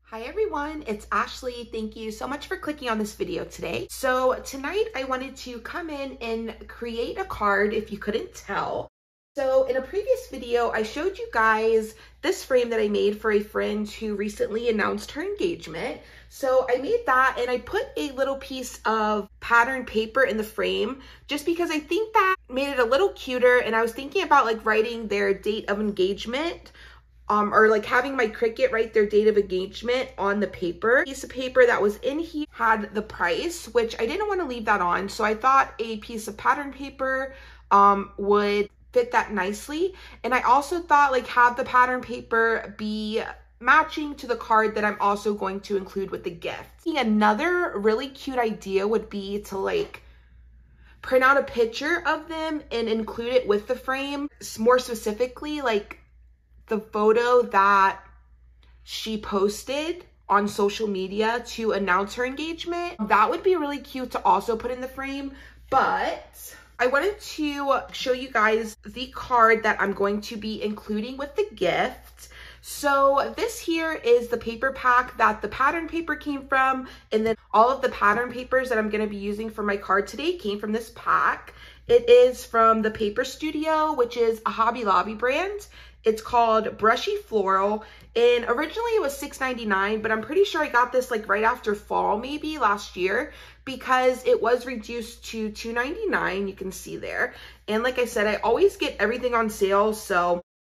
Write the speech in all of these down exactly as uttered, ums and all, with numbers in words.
Hi everyone, it's Ashley. Thank you so much for clicking on this video today. So tonight I wanted to come in and create a card if you couldn't tell. So in a previous video, I showed you guys this frame that I made for a friend who recently announced her engagement. So I made that and I put a little piece of pattern paper in the frame just because I think that made it a little cuter, and I was thinking about like writing their date of engagement Um, or like having my Cricut write their date of engagement on the paper. Piece of paper that was in here had the price, which I didn't want to leave that on. So I thought a piece of pattern paper um, would fit that nicely. And I also thought like have the pattern paper be matching to the card that I'm also going to include with the gift. Another really cute idea would be to like print out a picture of them and include it with the frame. More specifically, like the photo that she posted on social media to announce her engagement. That would be really cute to also put in the frame, but I wanted to show you guys the card that I'm going to be including with the gift. So this here is the paper pack that the pattern paper came from, and then all of the pattern papers that I'm going to be using for my card today came from this pack. It is from the Paper Studio, which is a Hobby Lobby brand. It's called Brushy Floral, and originally it was six ninety-nine, but I'm pretty sure I got this like right after fall, maybe last year, because it was reduced to two ninety-nine. You can see there. And like I said, I always get everything on sale, so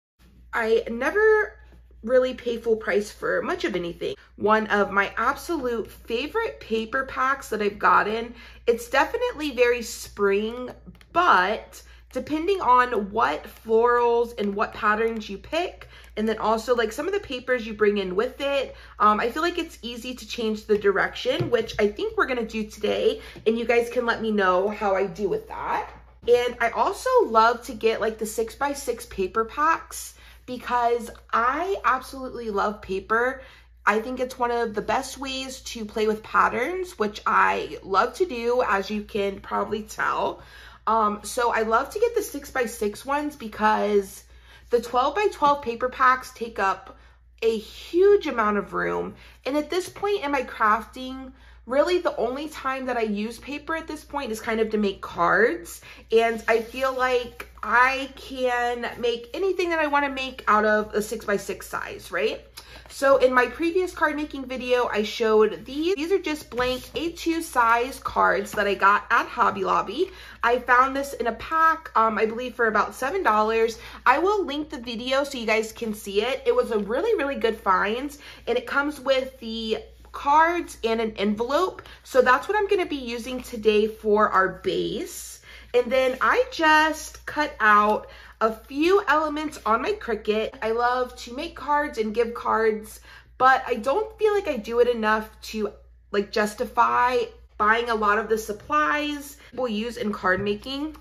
I never really pay full price for much of anything. One of my absolute favorite paper packs that I've gotten. It's definitely very spring, but depending on what florals and what patterns you pick, and then also like some of the papers you bring in with it, um, I feel like it's easy to change the direction, which I think we're gonna do today, and you guys can let me know how I do with that. And I also love to get like the six by six paper packs because I absolutely love paper. I think it's one of the best ways to play with patterns, which I love to do, as you can probably tell. Um, so I love to get the six by six ones because the twelve by twelve paper packs take up a huge amount of room. And at this point in my crafting, really the only time that I use paper at this point is kind of to make cards. And I feel like I can make anything that I want to make out of a six by six size, right? So in my previous card making video, I showed these. These are just blank A two size cards that I got at Hobby Lobby. I found this in a pack, um, I believe for about seven dollars. I will link the video so you guys can see it. It was a really, really good find, and it comes with the cards and an envelope. So that's what I'm going to be using today for our base. And then I just cut out a few elements on my Cricut. I love to make cards and give cards, but I don't feel like I do it enough to like justify buying a lot of the supplies we'll use in card making.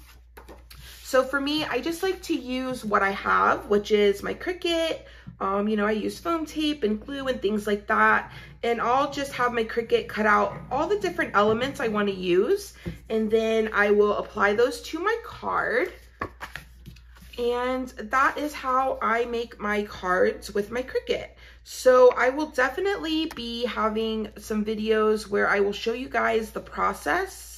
So for me, I just like to use what I have, which is my Cricut. Um, you know, I use foam tape and glue and things like that. And I'll just have my Cricut cut out all the different elements I want to use. And then I will apply those to my card. And that is how I make my cards with my Cricut. So I will definitely be having some videos where I will show you guys the process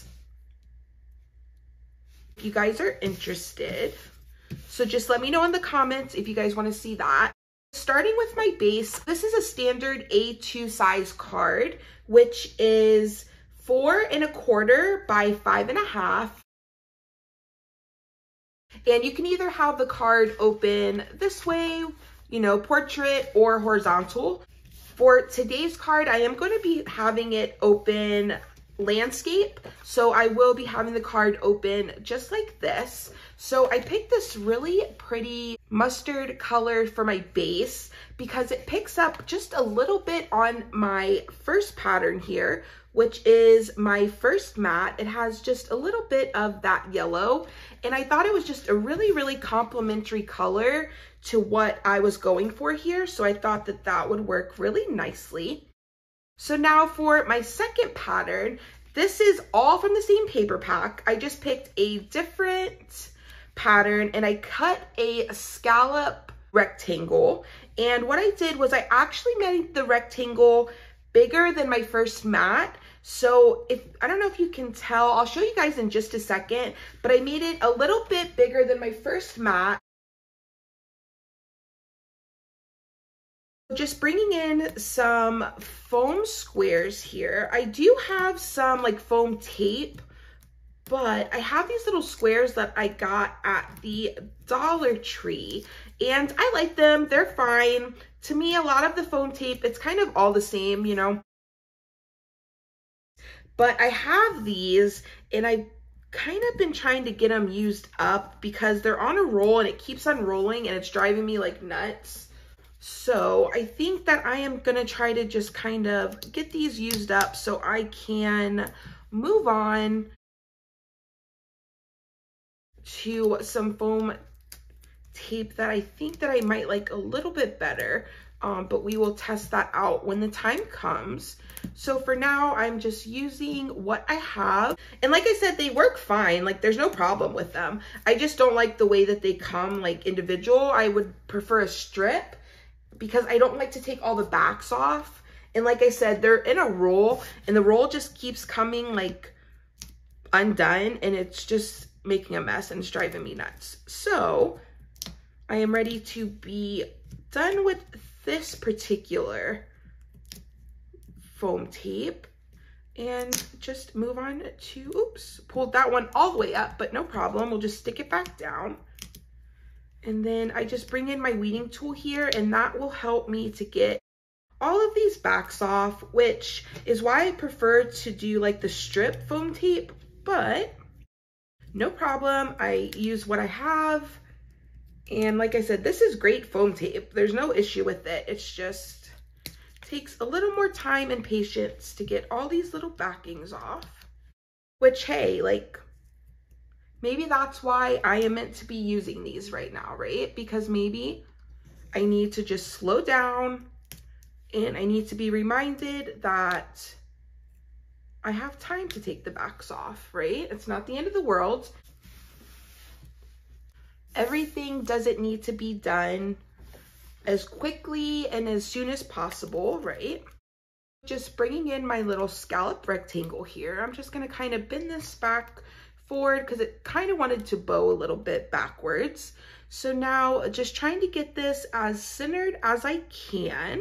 if you guys are interested. So just let me know in the comments if you guys want to see that. Starting with my base, this is a standard A two size card, which is four and a quarter by five and a half. And you can either have the card open this way, you know, portrait, or horizontal. For today's card, I am going to be having it open landscape. So I will be having the card open just like this. So I picked this really pretty mustard color for my base because it picks up just a little bit on my first pattern here, which is my first mat. It has just a little bit of that yellow, and I thought it was just a really, really complimentary color to what I was going for here. So I thought that that would work really nicely. So now for my second pattern, this is all from the same paper pack. I just picked a different pattern and I cut a scallop rectangle, And what I did was I actually made the rectangle bigger than my first mat. So if, I don't know if you can tell, I'll show you guys in just a second, but I made it a little bit bigger than my first mat. Just bringing in some foam squares here. I do have some like foam tape, but I have these little squares that I got at the Dollar Tree, and I like them. They're fine. To me, a lot of the foam tape, it's kind of all the same, you know. But I have these, and I've kind of been trying to get them used up because they're on a roll and it keeps unrolling and it's driving me like nuts. So I think that I am gonna try to just kind of get these used up so I can move on to some foam tape that I think that I might like a little bit better. Um, but we will test that out when the time comes. So for now, I'm just using what I have. And like I said, they work fine. Like there's no problem with them. I just don't like the way that they come like individual. I would prefer a strip because I don't like to take all the backs off. And like I said, they're in a roll and the roll just keeps coming like undone and it's just making a mess and it's driving me nuts. So I am ready to be done with this particular foam tape and just move on to, oops, pulled that one all the way up, but no problem. We'll just stick it back down. And then I just bring in my weeding tool here and that will help me to get all of these backs off, which is why I prefer to do like the strip foam tape, but no problem. I use what I have. And like I said, this is great foam tape. There's no issue with it. It's just takes a little more time and patience to get all these little backings off, which, hey, like maybe that's why I am meant to be using these right now, right? Because maybe I need to just slow down and I need to be reminded that I have time to take the backs off, right? It's not the end of the world. Everything doesn't need to be done as quickly and as soon as possible, right? Just bringing in my little scallop rectangle here. I'm just gonna kind of bend this back forward because it kind of wanted to bow a little bit backwards. So now just trying to get this as centered as I can.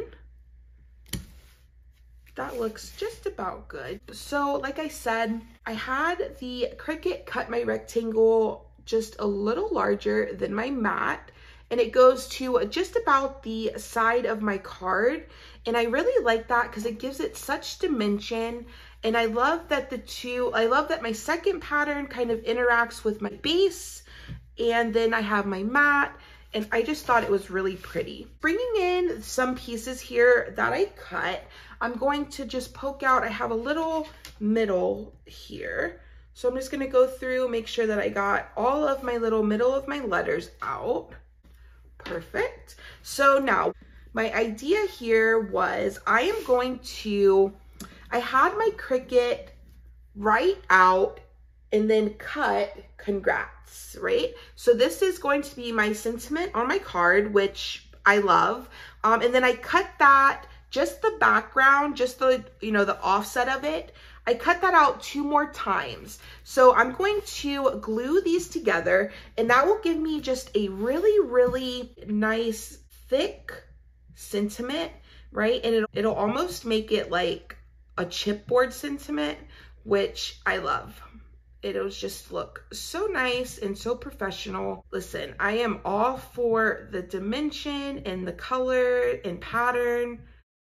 That looks just about good. So like I said, I had the Cricut cut my rectangle just a little larger than my mat, and it goes to just about the side of my card. And I really like that because it gives it such dimension. And I love that the two, I love that my second pattern kind of interacts with my base, and then I have my mat, and I just thought it was really pretty. Bringing in some pieces here that I cut, I'm going to just poke out, I have a little middle here. So I'm just gonna go through, make sure that I got all of my little middle of my letters out. Perfect. So now my idea here was I am going to, I had my Cricut write out and then cut congrats, right? So this is going to be my sentiment on my card, which I love. Um, and then I cut that, just the background, just the, you know, the offset of it. I cut that out two more times. So I'm going to glue these together, and that will give me just a really, really nice, thick sentiment, right? And it'll, it'll almost make it like a chipboard sentiment, which I love. It'll just look so nice and so professional. Listen, I am all for the dimension and the color and pattern.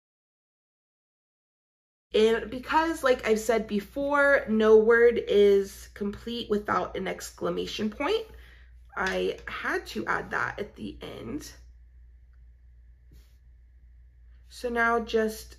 And because, like I've said before, no word is complete without an exclamation point, I had to add that at the end. So now just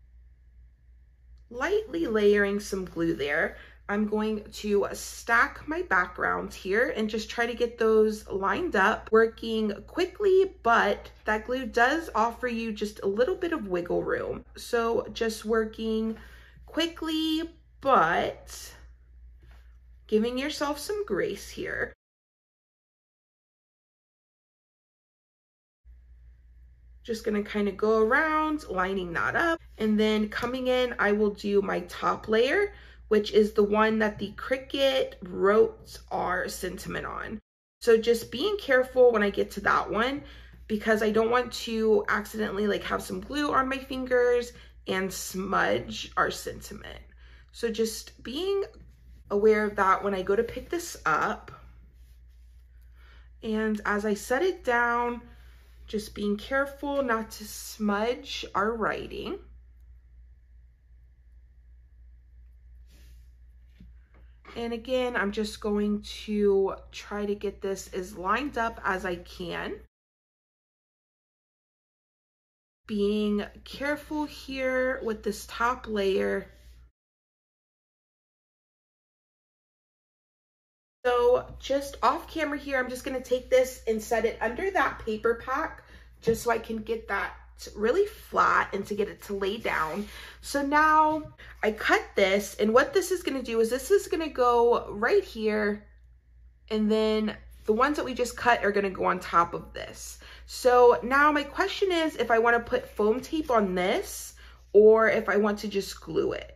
lightly layering some glue there. I'm going to stack my backgrounds here and just try to get those lined up, working quickly, but that glue does offer you just a little bit of wiggle room. So just working quickly, but giving yourself some grace here. Just gonna kind of go around, lining that up. And then coming in, I will do my top layer, which is the one that the Cricut wrote our sentiment on. So just being careful when I get to that one, because I don't want to accidentally like have some glue on my fingers and smudge our sentiment. So just being aware of that when I go to pick this up. And as I set it down, just being careful not to smudge our writing. And again, I'm just going to try to get this as lined up as I can. Being careful here with this top layer. So just off camera here, I'm just gonna take this and set it under that paper pack just so I can get that really flat and to get it to lay down. So now I cut this, and what this is gonna do is this is gonna go right here, and then the ones that we just cut are gonna go on top of this. So now my question is if I wanna put foam tape on this or if I want to just glue it.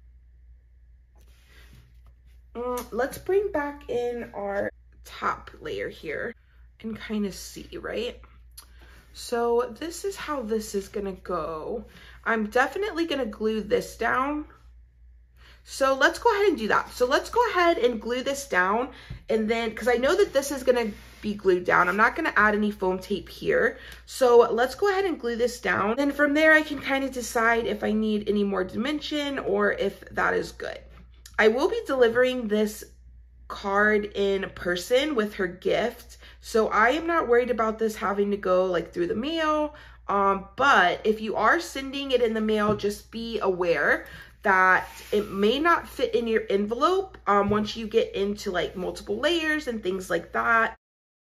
Um, let's bring back in our top layer here and kind of see, right? So this is how this is gonna go. I'm definitely gonna glue this down. So let's go ahead and do that. So let's go ahead and glue this down, and then, because I know that this is gonna be glued down, I'm not gonna add any foam tape here. So let's go ahead and glue this down. And from there I can kind of decide if I need any more dimension or if that is good. I will be delivering this card in person with her gift, so I am not worried about this having to go like through the mail. Um, but if you are sending it in the mail, just be aware that it may not fit in your envelope um, once you get into like multiple layers and things like that.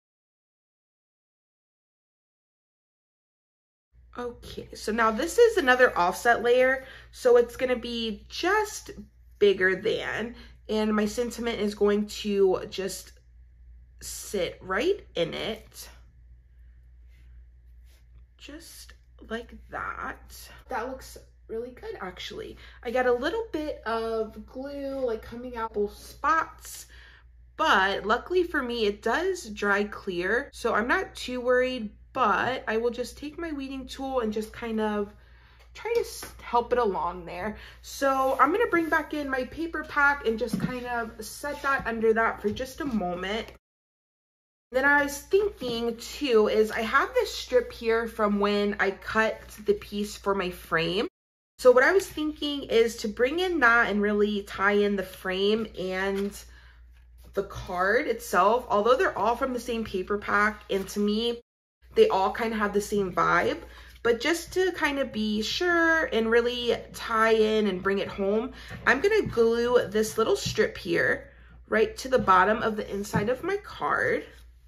Okay, so now this is another offset layer, so it's gonna be just bigger than, and my sentiment is going to just sit right in it, just like that. That looks really good, actually. I got a little bit of glue like coming out both spots, but luckily for me it does dry clear, so I'm not too worried. But I will just take my weeding tool and just kind of try to help it along there. So I'm gonna bring back in my paper pack and just kind of set that under that for just a moment. Then I was thinking too is I have this strip here from when I cut the piece for my frame. So what I was thinking is to bring in that and really tie in the frame and the card itself, although they're all from the same paper pack, and to me they all kind of have the same vibe. But just to kind of be sure and really tie in and bring it home, I'm gonna glue this little strip here right to the bottom of the inside of my card,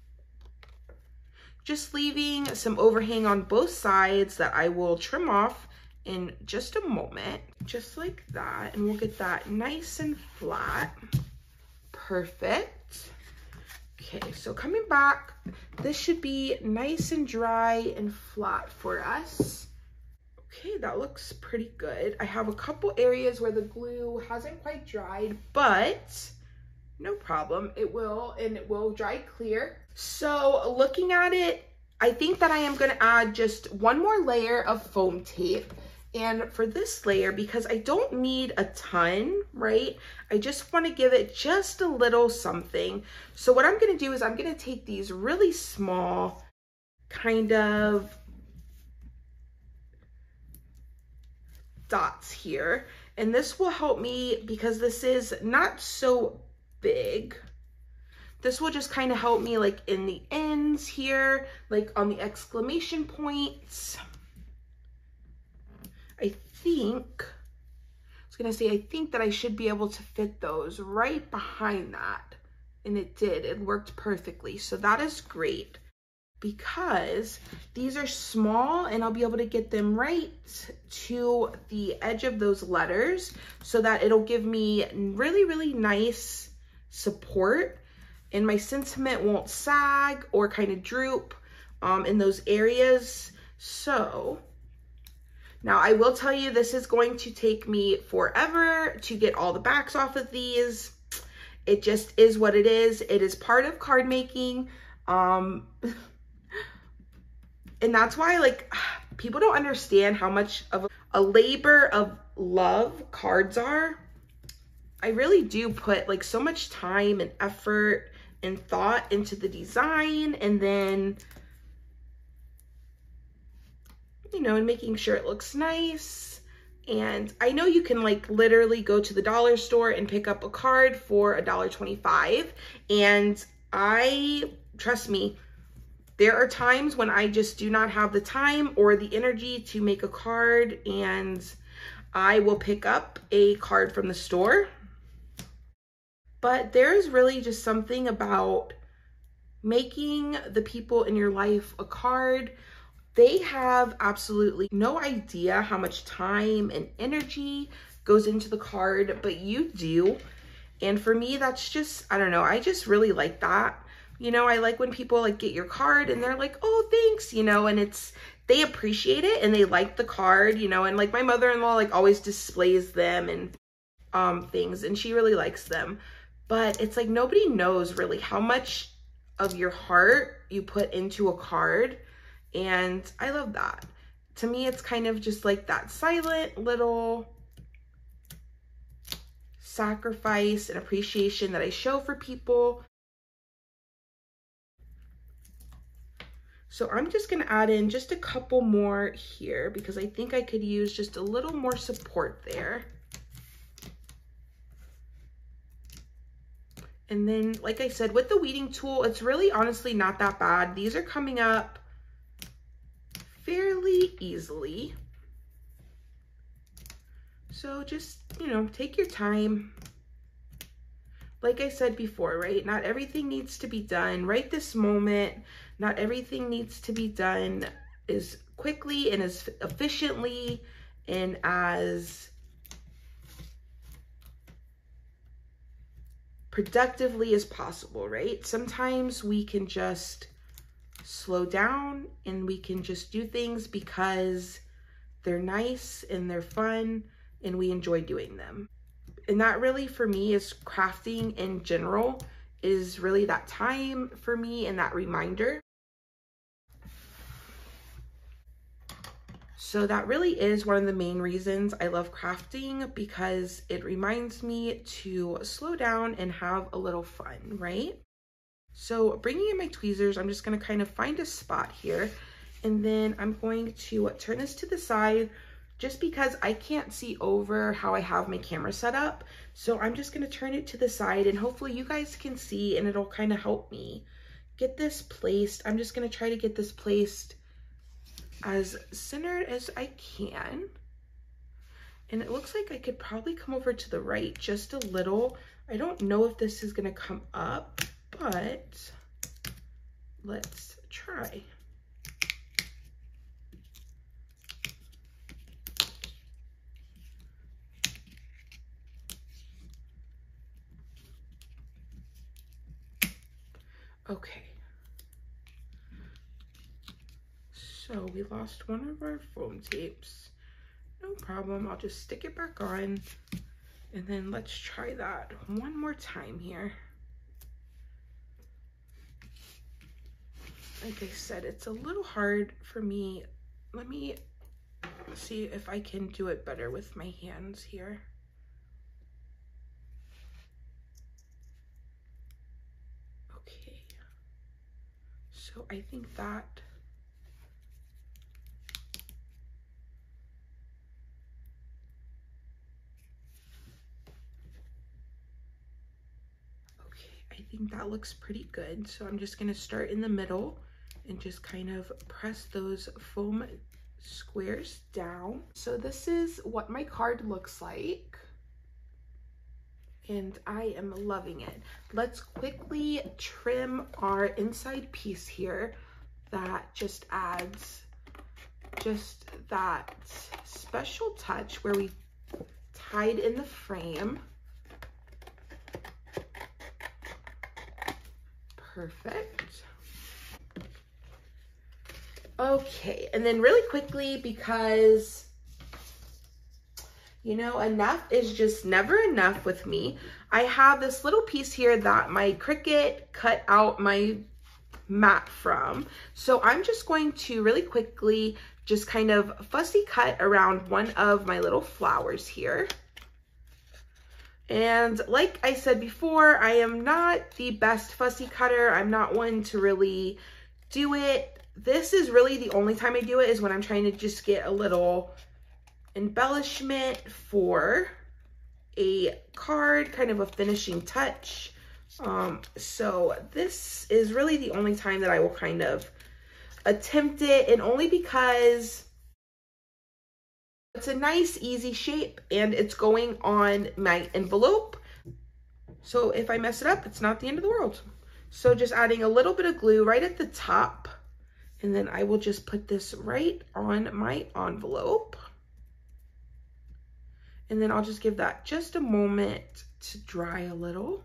just leaving some overhang on both sides that I will trim off in just a moment, just like that. And we'll get that nice and flat. Perfect. Okay, so coming back, this should be nice and dry and flat for us. Okay, that looks pretty good. I have a couple areas where the glue hasn't quite dried, but no problem. It will, and it will dry clear. So looking at it, I think that I am gonna add just one more layer of foam tape. And for this layer, because I don't need a ton, right? I just want to give it just a little something. So what I'm going to do is I'm going to take these really small kind of dots here. And this will help me because this is not so big. This will just kind of help me like in the ends here, like on the exclamation points. I think, I was gonna say, I think that I should be able to fit those right behind that. And it did, it worked perfectly. So that is great because these are small and I'll be able to get them right to the edge of those letters so that it'll give me really, really nice support and my sentiment won't sag or kind of droop um, in those areas. So now I will tell you, this is going to take me forever to get all the backs off of these. It just is what it is. It is part of card making. Um, and that's why, like, people don't understand how much of a labor of love cards are. I really do put like so much time and effort and thought into the design, and then, you know, and making sure it looks nice. And I know you can like literally go to the dollar store and pick up a card for a dollar twenty-five. And I, trust me, there are times when I just do not have the time or the energy to make a card, and I will pick up a card from the store. But there's really just something about making the people in your life a card. They have absolutely no idea how much time and energy goes into the card, but you do. And for me, that's just, I don't know, I just really like that. You know, I like when people like get your card and they're like, oh, thanks, you know, and it's, they appreciate it and they like the card, you know, and like my mother-in-law like always displays them and um, things, and she really likes them. But it's like nobody knows really how much of your heart you put into a card. And I love that. To me, it's kind of just like that silent little sacrifice and appreciation that I show for people. So I'm just gonna add in just a couple more here because I think I could use just a little more support there. And then, like I said, with the weeding tool, it's really honestly not that bad. These are coming up fairly easily. So just, you know, take your time. Like I said before, right? Not everything needs to be done right this moment. Not everything needs to be done as quickly and as efficiently and as productively as possible, right? Sometimes we can just slow down and we can just do things because they're nice and they're fun and we enjoy doing them. And that really for me is crafting in general, is really that time for me and that reminder. So that really is one of the main reasons I love crafting, because it reminds me to slow down and have a little fun, right? So bringing in my tweezers, I'm just going to kind of find a spot here, and then I'm going to turn this to the side just because I can't see over how I have my camera set up. So I'm just going to turn it to the side and hopefully you guys can see, and it'll kind of help me get this placed. I'm just going to try to get this placed as centered as I can. And it looks like I could probably come over to the right just a little. I don't know if this is going to come up, but let's try. Okay. So we lost one of our foam tapes. No problem, I'll just stick it back on. And then let's try that one more time here. Like I said, it's a little hard for me. Let me see if I can do it better with my hands here. Okay. So I think that I think that looks pretty good. So I'm just gonna start in the middle and just kind of press those foam squares down. So this is what my card looks like, and I am loving it. Let's quickly trim our inside piece here. That just adds just that special touch where we tied in the frame. Perfect. Okay, and then really quickly, because, you know, enough is just never enough with me. I have this little piece here that my Cricut cut out my mat from. So I'm just going to really quickly just kind of fussy cut around one of my little flowers here. And like I said before, I am not the best fussy cutter. I'm not one to really do it. This is really the only time I do it is when I'm trying to just get a little embellishment for a card, kind of a finishing touch. Um, so this is really the only time that I will kind of attempt it, and only because it's a nice, easy shape and it's going on my envelope. So if I mess it up, it's not the end of the world. So just adding a little bit of glue right at the top, and then I will just put this right on my envelope. And then I'll just give that just a moment to dry a little.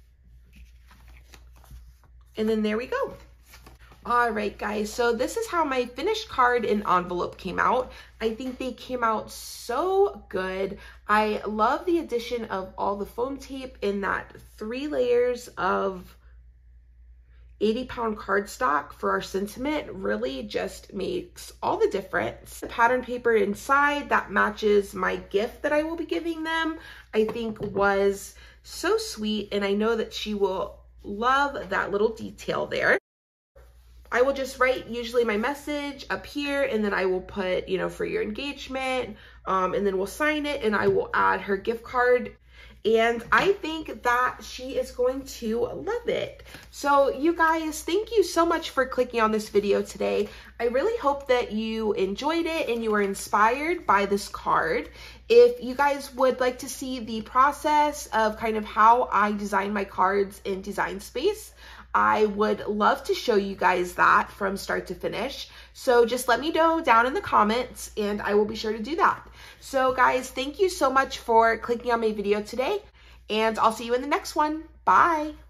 And then there we go. All right, guys, so this is how my finished card and envelope came out. I think they came out so good. I love the addition of all the foam tape in that three layers of eighty pound cardstock for our sentiment. Really just makes all the difference. The pattern paper inside that matches my gift that I will be giving them, I think was so sweet, and I know that she will love that little detail there. I will just write usually my message up here, and then I will put, you know, for your engagement, um, and then we'll sign it, and I will add her gift card. And I think that she is going to love it. So you guys, thank you so much for clicking on this video today. I really hope that you enjoyed it and you were inspired by this card. If you guys would like to see the process of kind of how I design my cards in Design Space, I would love to show you guys that from start to finish. So just let me know down in the comments and I will be sure to do that. So guys, thank you so much for clicking on my video today, and I'll see you in the next one. Bye.